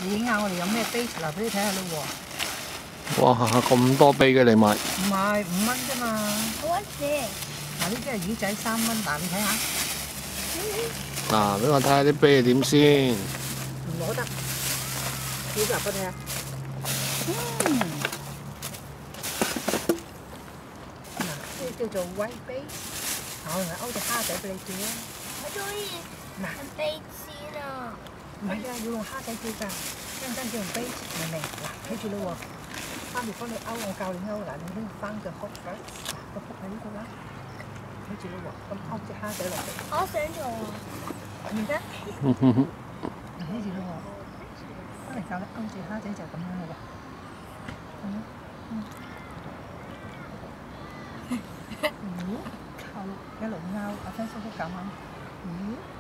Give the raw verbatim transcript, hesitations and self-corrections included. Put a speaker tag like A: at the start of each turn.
A: 你影下我哋有咩 base 嗱，俾你睇下咯喎。
B: 哇！咁多杯嘅禮物。
A: 唔係五蚊啫嘛。
C: 好揾謝。
A: 嗱，呢啲係魚仔三蚊，嗱你睇下。
B: 嗱，俾我睇下啲杯係點先。
A: 唔攞得，幾集俾你睇。嗯。嗱，呢叫做 white base。我嚟勾隻蝦仔俾你煮啊。
C: 我中意
A: 嗱，
C: 飛先啊！
A: 唔係啊，要用蝦仔煮㗎，一陣間叫用 base，明唔明？嗱，睇住咯喎，媽咪幫你勾，我教你勾嗱，你先翻個 hook first，個 hook 喺呢度啦，睇住咯喎，咁勾隻蝦仔落嚟。
C: 我想做啊！
A: 唔得。
B: 嗯哼哼。
A: 睇住咯喎，翻嚟教你勾住蝦仔就咁樣咯喎。嗯嗯。咦？靠！一路勾，阿芬叔叔咁啱。咦？